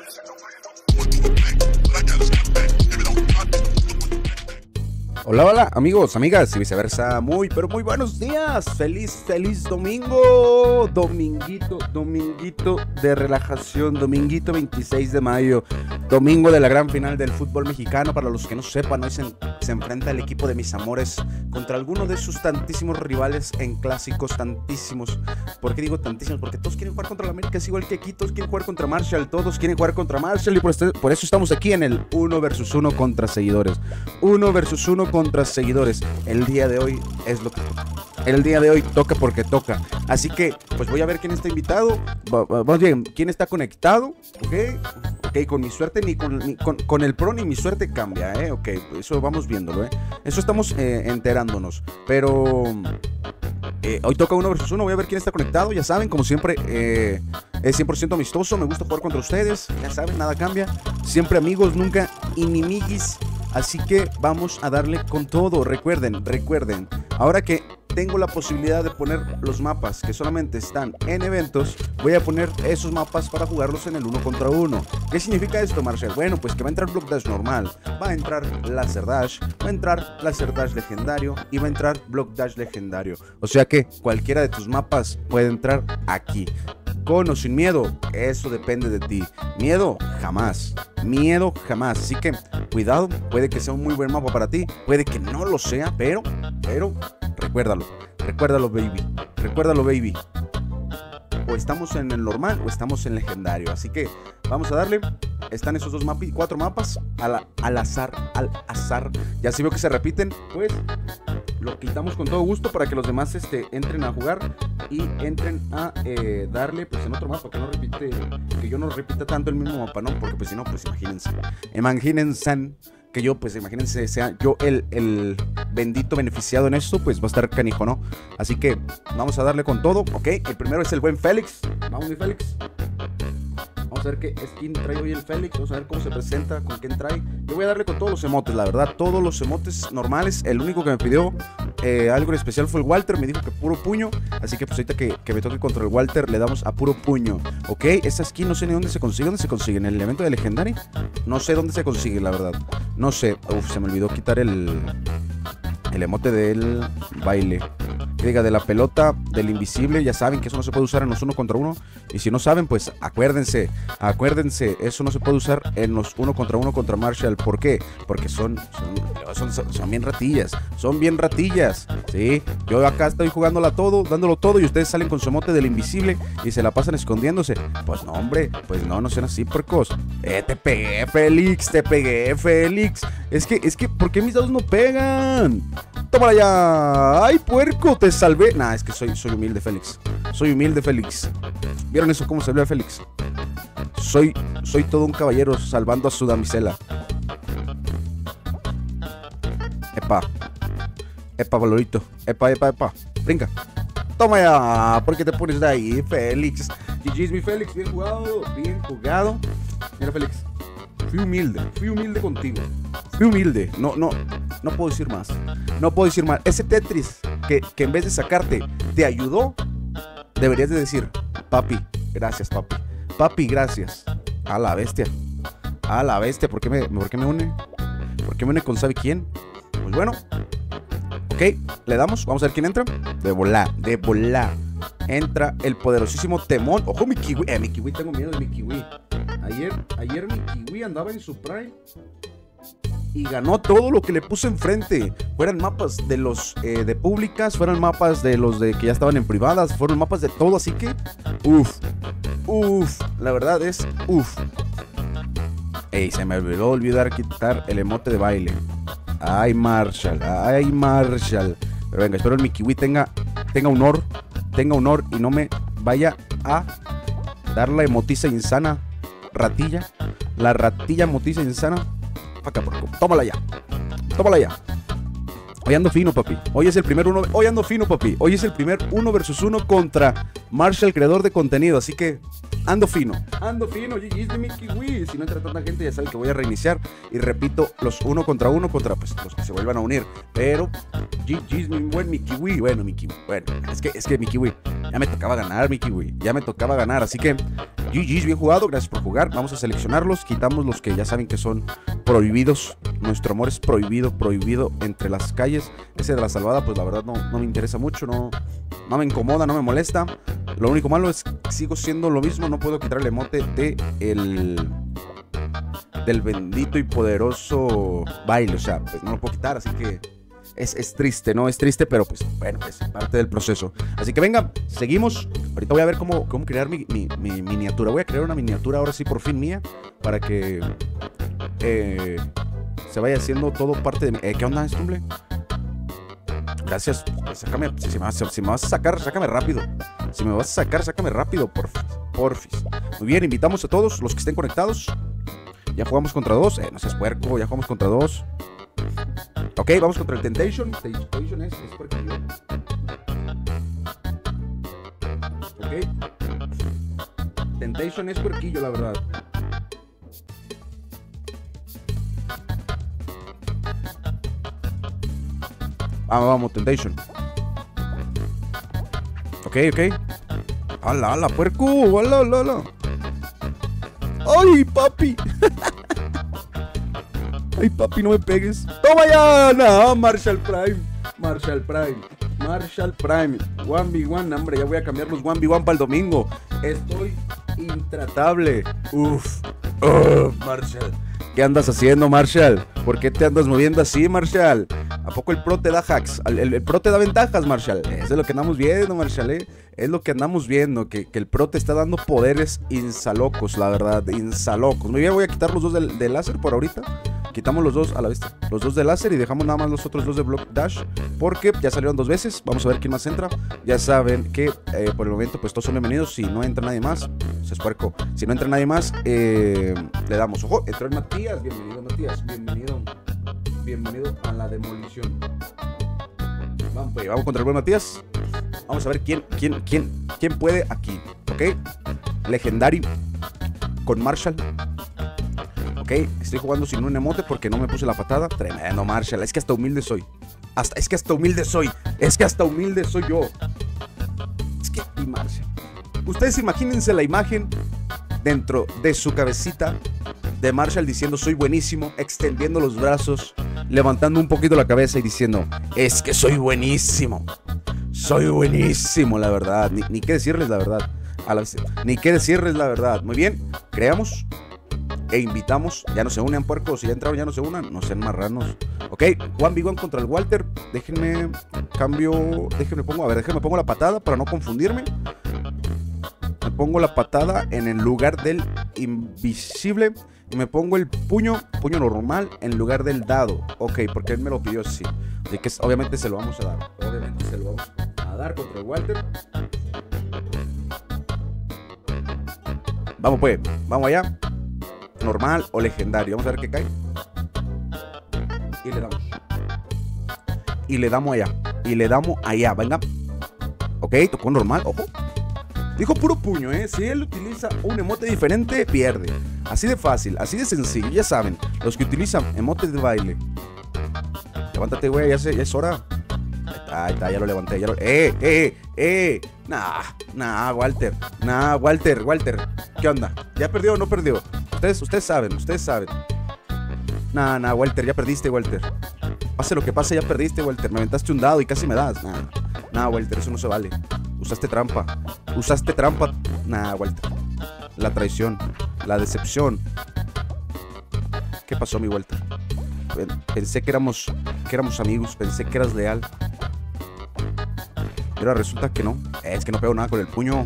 Hola, hola, amigos, amigas y viceversa. Muy, pero muy buenos días. Feliz domingo. Dominguito de relajación. Dominguito 26 de mayo. Domingo de la gran final del fútbol mexicano. Para los que no sepan, hoy se enfrenta el equipo de mis amores contra alguno de sus tantísimos rivales en clásicos. Tantísimos. ¿Por qué digo tantísimos? Porque todos quieren jugar contra la América. Es igual que aquí. Todos quieren jugar contra Marshall. Todos quieren jugar contra Marshall. Y por eso estamos aquí en el 1 versus 1 contra seguidores. 1 versus 1 contra seguidores. El día de hoy es lo que toca. El día de hoy toca porque toca. Así que, pues voy a ver quién está invitado. Más bien, quién está conectado. Ok, con mi suerte, ni con el pro, ni mi suerte cambia, Ok, eso vamos viéndolo, Eso estamos enterándonos. Pero hoy toca 1 versus 1. Voy a ver quién está conectado. Ya saben, como siempre, es 100% amistoso. Me gusta jugar contra ustedes. Ya saben, nada cambia. Siempre amigos, nunca inimiguis. Así que vamos a darle con todo. Recuerden, ahora que tengo la posibilidad de poner los mapas que solamente están en eventos, voy a poner esos mapas para jugarlos en el 1 contra 1. ¿Qué significa esto, Marshall? Bueno, pues que va a entrar Block Dash normal, va a entrar Laser Dash, va a entrar Laser Dash legendario y va a entrar Block Dash legendario. O sea que cualquiera de tus mapas puede entrar aquí. Con o sin miedo, eso depende de ti. Miedo, jamás. Así que, cuidado, puede que sea un muy buen mapa para ti, puede que no lo sea, pero, recuérdalo, baby. O estamos en el normal o estamos en legendario. Así que, vamos a darle. Están esos 4 mapas al azar. Ya si veo que se repiten, pues lo quitamos con todo gusto para que los demás entren a jugar y entren a darle pues en otro mapa, que yo no repita tanto el mismo mapa, ¿no? Porque pues si no, pues imagínense que yo, pues imagínense, sea yo el bendito beneficiado en esto, pues va a estar canijo, ¿no? Así que vamos a darle con todo, ¿ok? El primero es el buen Félix. Vamos, mi Félix. Vamos a ver qué skin trae hoy el Félix. Vamos a ver cómo se presenta, con quién trae. Yo voy a darle con todos los emotes, la verdad. Todos los emotes normales. El único que me pidió algo en especial fue el Walter. Me dijo que puro puño. Así que pues ahorita que me toque contra el Walter, le damos a puro puño. Ok, esta skin no sé ni dónde se consigue. ¿Dónde se consigue? ¿En el evento de Legendary? No sé dónde se consigue, la verdad. No sé. Uf, se me olvidó quitar el emote del baile. Que diga, de la pelota, del invisible. Ya saben que eso no se puede usar en los 1 contra 1. Y si no saben, pues acuérdense, eso no se puede usar en los 1 contra 1 contra Marshall. ¿Por qué? Porque son bien ratillas, ¿sí? Yo acá estoy jugándola todo, dándolo todo, y ustedes salen con su emote del invisible y se la pasan escondiéndose. Pues no, hombre, pues no sean así, puercos. Te pegué, Félix. Es que, ¿por qué mis dados no pegan? ¡Tómala ya! ¡Ay, puerco! ¡Te salvé! Nah, es que soy humilde, Félix. ¿Vieron eso? ¿Cómo se ve a Félix? Soy todo un caballero salvando a su damisela. Epa, valorito. Epa. Brinca. Toma ya. ¿Por qué te pones de ahí, Félix? GG's, mi Félix. Bien jugado. Mira, Félix. Fui humilde contigo. No puedo decir más. Ese Tetris que en vez de sacarte te ayudó, deberías de decir: papi, gracias, papi. Papi, gracias. A la bestia. ¿Por qué me une? ¿Por qué me une con sabe quién? Pues bueno. Ok, le damos. Vamos a ver quién entra. De volá. Entra el poderosísimo Temón. Ojo, mi kiwi. Mi kiwi, tengo miedo de mi kiwi. Ayer mi kiwi andaba en su prime y ganó todo lo que le puse enfrente. Fueran mapas de los de públicas, fueran mapas de los de que ya estaban en privadas, fueron mapas de todo, así que la verdad es Ey, se me olvidó quitar el emote de baile. Ay, Marshall. Pero venga, espero el mi kiwi tenga honor y no me vaya a dar la emotiza insana. La ratilla motiza insana. Acá, porco. Tómala ya. Hoy ando fino, papi. Hoy es el primer 1 versus 1 contra Marshall, creador de contenido. Así que ando fino, GG's de mi kiwi. Si no entra tanta gente, ya saben que voy a reiniciar. Y repito, los uno contra pues, los que se vuelvan a unir. Pero GG's mi kiwi. Bueno, mi kiwi. Bueno, es que mi kiwi, ya me tocaba ganar, mi kiwi. Ya me tocaba ganar, así que GG's, bien jugado, gracias por jugar. Vamos a seleccionarlos, quitamos los que ya saben que son prohibidos. Nuestro amor es prohibido entre las calles. Ese de la salvada, pues la verdad no me interesa mucho, no me incomoda, no me molesta. Lo único malo es que sigo siendo lo mismo, no puedo quitar el emote del bendito y poderoso baile, o sea, pues no lo puedo quitar, así que es triste, ¿no? Es triste, pero pues bueno, es parte del proceso. Así que venga, seguimos. Ahorita voy a ver cómo crear mi miniatura. Voy a crear una miniatura ahora sí, por fin mía, para que se vaya haciendo todo parte de mí. ¿Qué onda, Stumble? Gracias. Sácame, si me vas a sacar, sácame rápido. Si me vas a sacar, sácame rápido, porfis. Muy bien, invitamos a todos los que estén conectados. Ya jugamos contra dos. No seas puerco, ya jugamos contra dos. Ok, vamos contra el Temptation. Temptation es puerquillo. Ok. Temptation es puerquillo, la verdad. Vamos, Temptation. Ok. Ala, puerco. Ala. ¡Ay, papi! ¡Ay, papi, no me pegues! ¡Toma ya! ¡No! Marshall Prime. 1v1, hombre, ya voy a cambiar los 1v1 para el domingo. Estoy intratable. Uf. Marshall. ¿Qué andas haciendo, Marshall? ¿Por qué te andas moviendo así, Marshall? ¿A poco el pro te da hacks? El pro te da ventajas, Marshall. Eso es lo que andamos viendo, Marshall, Es lo que andamos viendo, que el pro te está dando poderes insalocos, la verdad, insalocos. Muy bien, voy a quitar los dos del láser por ahorita. Quitamos los dos a la vista, los dos de láser, y dejamos nada más los otros dos de Block Dash, porque ya salieron dos veces. Vamos a ver quién más entra. Ya saben que por el momento pues todos son bienvenidos. Si no entra nadie más, se espuerco. Si no entra nadie más, le damos. Ojo, entró el Matías. Bienvenido, Matías. Bienvenido a la demolición. Vamos contra el buen Matías. Vamos a ver quién puede aquí. Ok, Legendary con Marshall. Ok, estoy jugando sin un emote porque no me puse la patada. Tremendo, Marshall. Es que hasta humilde soy. Es que hasta humilde soy yo. Es que, y Marshall, ustedes imagínense la imagen dentro de su cabecita de Marshall diciendo soy buenísimo, extendiendo los brazos, levantando un poquito la cabeza y diciendo es que soy buenísimo, la verdad. Ni qué decirles la verdad. Ni qué decirles la verdad. Muy bien, creamos e invitamos. Ya no se unen, puercos. Si ya entraron, ya no se unan. No sean marranos. Ok, 1v1 contra el Walter. Déjenme pongo la patada para no confundirme. Me pongo la patada en el lugar del invisible. Y me pongo el puño normal en lugar del dado. Ok, porque él me lo pidió así. Así que obviamente se lo vamos a dar. Contra el Walter. Vamos pues, vamos allá. Normal o legendario. Vamos a ver qué cae. Y le damos allá. Venga. Ok, tocó normal, ojo. Dijo puro puño, Si él utiliza un emote diferente, pierde. Así de fácil, así de sencillo. Ya saben, los que utilizan emotes de baile. Levántate, güey, ya es hora. Ahí está, ya lo levanté. Walter. Walter. ¿Qué onda? ¿Ya perdió o no perdió? Ustedes saben. Walter, ya perdiste, Walter. Pase lo que pase, ya perdiste, Walter. Me aventaste un dado y casi me das. Walter, eso no se vale. Usaste trampa. Walter. La traición, la decepción. ¿Qué pasó, mi Walter? Pensé que éramos amigos, pensé que eras leal. Pero resulta que no. Es que no pego nada con el puño.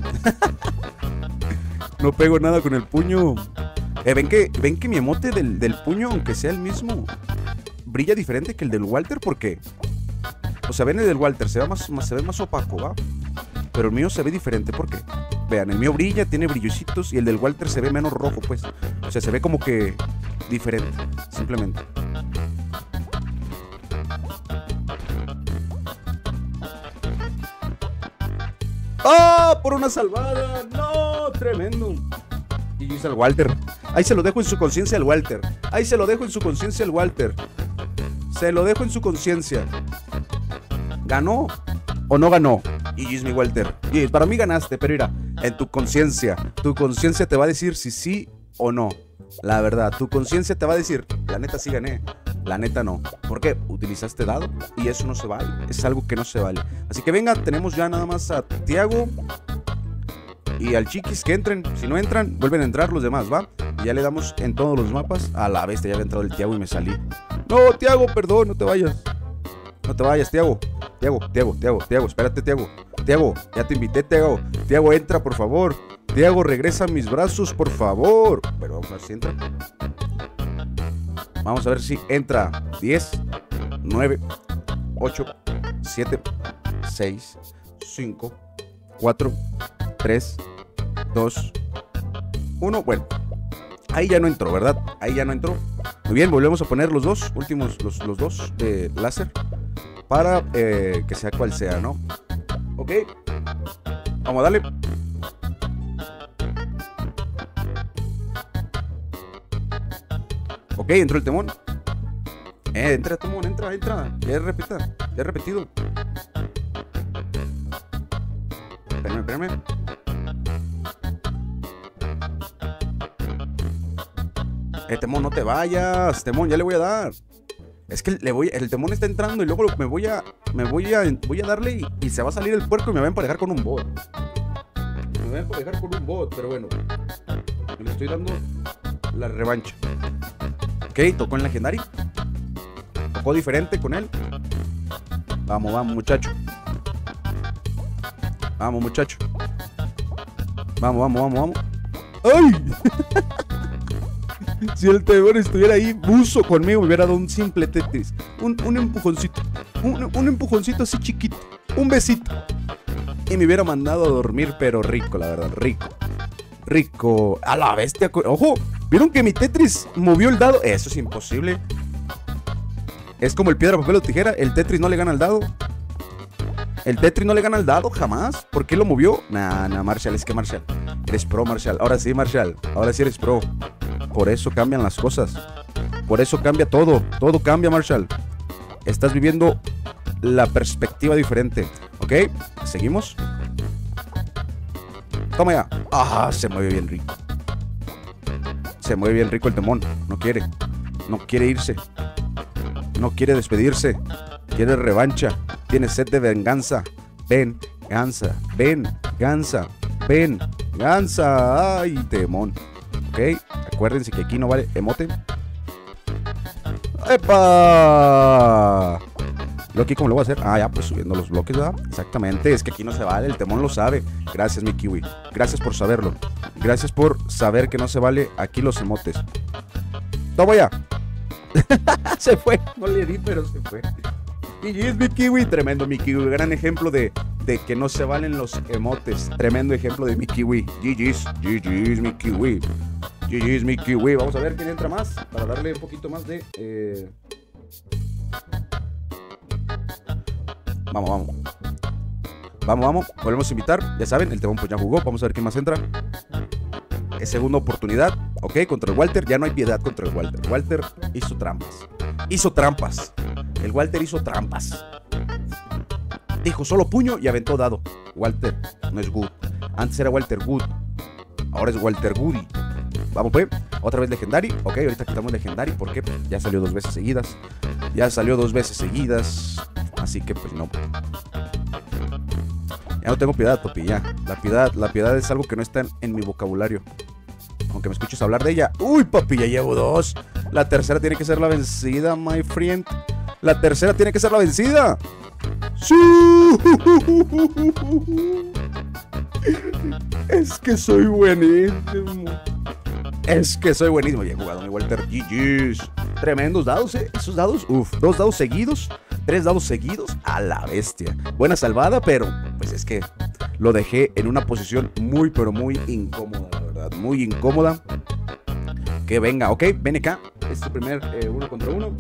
No pego nada con el puño. ¿Ven que mi emote del puño, aunque sea el mismo, brilla diferente que el del Walter? Porque, o sea, ven, el del Walter se ve más opaco, ¿va? Pero el mío se ve diferente, ¿por qué? Vean, el mío brilla, tiene brillositos, y el del Walter se ve menos rojo, pues. O sea, se ve como que diferente, simplemente. ¡Ah! ¡Por una salvada! ¡No! tremendo. Y dice al Walter. Ahí se lo dejo en su conciencia al Walter. Ahí se lo dejo en su conciencia al Walter. Se lo dejo en su conciencia. ¿Ganó o no ganó? Y es mi Walter. Y para mí ganaste, pero mira, en tu conciencia te va a decir si sí o no. La verdad, tu conciencia te va a decir, la neta sí gané, la neta no. ¿Por qué? Utilizaste dado y eso no se vale. Es algo que no se vale. Así que venga, tenemos ya nada más a Tiago y al Chiquis que entren. Si no entran, vuelven a entrar los demás, ¿va? Y ya le damos en todos los mapas. A la bestia, ya había entrado el Tiago y me salí. No, Tiago, perdón, no te vayas. No te vayas, Tiago. Tiago, espérate, Tiago. Tiago, ya te invité, Tiago. Tiago, entra, por favor. Tiago, regresa a mis brazos, por favor. Pero vamos a ver si entra. Vamos a ver si entra. 10, 9, 8, 7, 6, 5, 4, 3, 2, 1. Bueno, ahí ya no entró, ¿verdad? Ahí ya no entró. Muy bien, volvemos a poner los dos últimos, los dos de láser. Para que sea cual sea, ¿no? Ok. Vamos a darle. Ok, entró el temón. Entra, temón, entra. Ya he repetido. Espérame. Temón, no te vayas. Temón, ya le voy a dar. Es que el temón está entrando y luego me voy a darle y se va a salir el puerco y me va a emparejar con un bot. Pero bueno. Le estoy dando la revancha. Ok, tocó en Legendary. Tocó diferente con él. Vamos, muchacho. Vamos. ¡Ay! Si el temor estuviera ahí, buzo conmigo, me hubiera dado un simple Tetris. Un empujoncito. Un empujoncito así chiquito. Un besito. Y me hubiera mandado a dormir, pero rico, la verdad. Rico. A la bestia. Ojo, ¿vieron que mi Tetris movió el dado? Eso es imposible. Es como el piedra, papel o tijera. El Tetris no le gana al dado. Jamás. ¿Por qué lo movió? Nah, Marshall, es que Marshall. Eres pro, Marshall. Ahora sí, Marshall. Ahora sí eres pro. Por eso cambian las cosas. Por eso cambia todo. Todo cambia, Marshall. Estás viviendo la perspectiva diferente. ¿Ok? Seguimos. Toma ya. Ah, se mueve bien rico. El temón. No quiere irse. No quiere despedirse. Quiere revancha. Tiene sed de venganza. Venganza. Ay, temón. Ok, acuérdense que aquí no vale emote. ¡Epa! ¿Lo aquí cómo lo voy a hacer? Ah, ya, pues subiendo los bloques, ¿verdad? Exactamente, es que aquí no se vale, el temón lo sabe. Gracias, mi kiwi. Gracias por saberlo. Gracias por saber que no se vale aquí los emotes. ¡Toma ya! Se fue. No le di, pero se fue. Y es mi kiwi, tremendo mi kiwi. Gran ejemplo de que no se valen los emotes. Tremendo ejemplo de mi kiwi. GG's mi kiwi. GG's mi kiwi. Vamos a ver quién entra más para darle un poquito más de... Vamos. Volvemos a invitar. Ya saben, el temón pues ya jugó. Vamos a ver quién más entra. Es segunda oportunidad. Ok, contra el Walter. Ya no hay piedad contra el Walter. Walter hizo trampas. El Walter hizo trampas. Dijo solo puño y aventó dado. Walter no es good. Antes era Walter Good. Ahora es Walter Goody. Vamos pues. Otra vez Legendary. Ok, ahorita quitamos Legendary porque ya salió 2 veces seguidas. Así que pues no. Ya no tengo piedad, Topi, ya. La piedad es algo que no está en mi vocabulario. Aunque me escuches hablar de ella. Uy, papi, ya llevo 2. La tercera tiene que ser la vencida, my friend. ¡Sí! Es que soy buenísimo. Ya he jugado mi Walter. GG's. Tremendos dados, esos dados. 2 dados seguidos. 3 dados seguidos. A la bestia. Buena salvada, pero pues es que lo dejé en una posición muy, pero muy incómoda, la verdad. Muy incómoda. Que venga, ok, ven acá. Este primer 1 contra 1.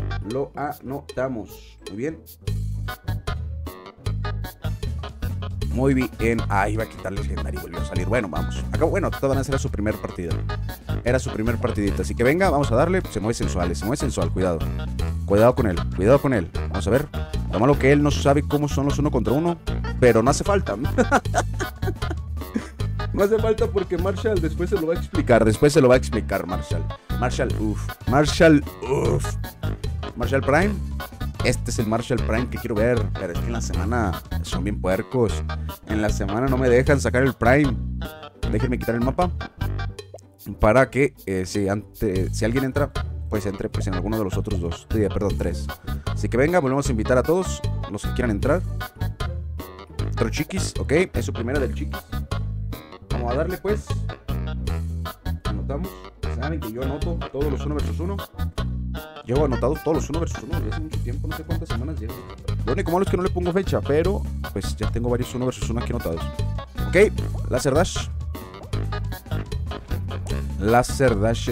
Lo anotamos. Muy bien. Muy bien. Ahí va a quitar el legendario y volvió a salir. Bueno, vamos. Acá, bueno, todavía era su primer partida. Era su primer partidita. Así que venga, vamos a darle. Se mueve sensual, cuidado. Cuidado con él, cuidado con él. Vamos a ver. Lo malo que él no sabe cómo son los 1 contra 1. Pero no hace falta. No hace falta porque Marshall después se lo va a explicar. Después se lo va a explicar Marshall. Marshall Prime. Este es el Marshall Prime que quiero ver. Pero es que en la semana son bien puercos. En la semana no me dejan sacar el Prime. Déjenme quitar el mapa. Para que si alguien entra, pues entre pues en alguno de los otros dos. Perdón, 3. Así que venga, volvemos a invitar a todos los que quieran entrar. Otro chiquis, ok. Es su primera del chiquis. Vamos a darle pues. Anotamos. Saben que yo anoto todos los 1 versus 1. Llevo anotado todos los 1 versus 1 desde hace mucho tiempo, no sé cuántas semanas llevo. Lo único malo es que no le pongo fecha, pero pues ya tengo varios 1 versus 1 aquí anotados. Ok, Laser Dash. Laser Dash.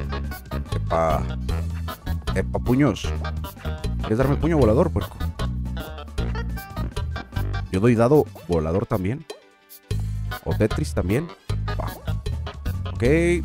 Epa, puños. ¿Quieres darme el puño volador, puerco? Yo doy dado volador también. O Tetris también. Ok.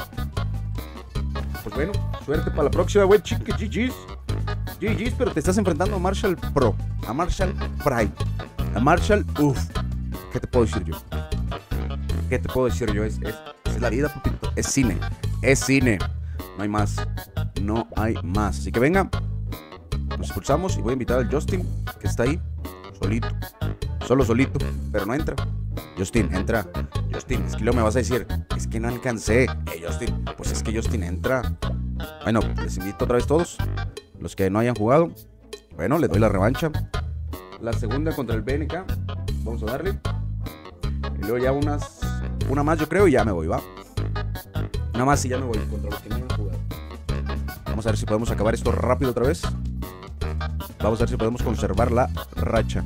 Pues bueno, suerte para la próxima, güey. GG's, pero te estás enfrentando a Marshall Pro, a Marshall Prime, a Marshall. ¿Qué te puedo decir yo? ¿Qué te puedo decir yo? Es la vida, papito. Es cine. Es cine. No hay más. No hay más. Así que venga. Nos expulsamos y voy a invitar al Justin, que está ahí. Solito. Solito. Pero no entra. Justin, entra. Justin, es que luego me vas a decir, es que no alcancé. Justin, pues es que Justin entra. Bueno, les invito otra vez todos. Los que no hayan jugado. Bueno, les doy la revancha. La segunda contra el BNK. Vamos a darle. Y luego ya una más yo creo y ya me voy, ¿va? Una más y ya me voy contra los que no hayan jugado. Vamos a ver si podemos acabar esto rápido otra vez. Vamos a ver si podemos conservar la racha.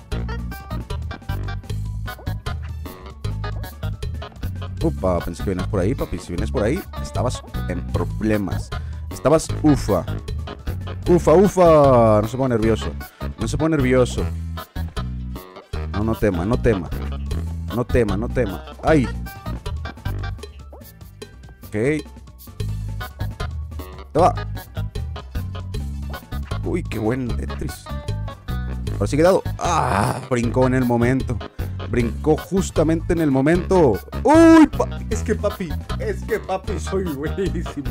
Upa, pensé que vienes por ahí, papi. Si vienes por ahí, estabas en problemas. Estabas ufa. No se pone nervioso. No tema. Ay. Ok. Te va. Uy, qué buen Tetris. Ahora sí quedado. Brincó en el momento. Brincó justamente en el momento. ¡Uy! Es que papi, soy buenísimo.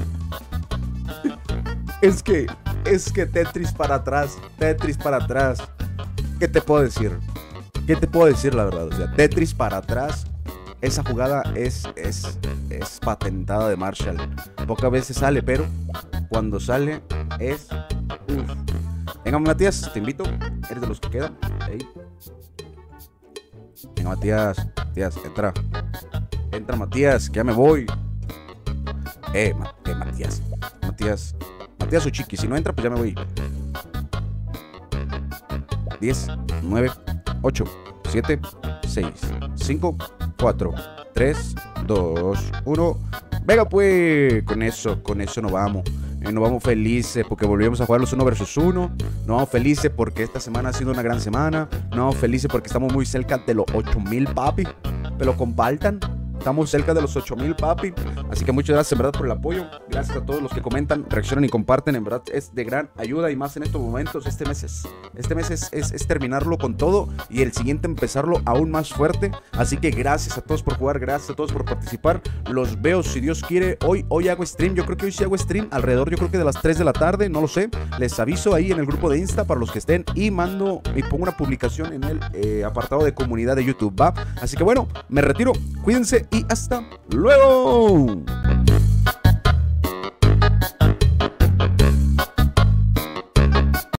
Es que Tetris para atrás. ¿Qué te puedo decir? La verdad? O sea, Tetris para atrás. Esa jugada es patentada de Marshall. Pocas veces sale, pero cuando sale es... Venga, Matías, te invito. Eres de los que quedan. Ahí. Venga, Matías, entra. Entra, Matías, que ya me voy. Matías o Chiqui, si no entra, pues ya me voy. 10, 9, 8, 7, 6, 5, 4, 3, 2, 1. Venga, pues, con eso nos vamos. Nos vamos felices porque volvemos a jugar los 1 versus 1. Nos vamos felices porque esta semana ha sido una gran semana. Nos vamos felices porque estamos muy cerca de los 8000, papi. Me lo compartan. Estamos cerca de los 8000, papi. Así que muchas gracias en verdad por el apoyo. Gracias a todos los que comentan, reaccionan y comparten. En verdad es de gran ayuda y más en estos momentos. Este mes es terminarlo con todo y el siguiente empezarlo aún más fuerte. Así que gracias a todos por jugar, gracias a todos por participar. Los veo si Dios quiere. Hoy hago stream. Yo creo que hoy sí hago stream alrededor, yo creo que de las 3 de la tarde. No lo sé. Les aviso ahí en el grupo de Insta para los que estén y pongo una publicación en el apartado de comunidad de YouTube, ¿va? Así que bueno, me retiro. Cuídense y hasta luego.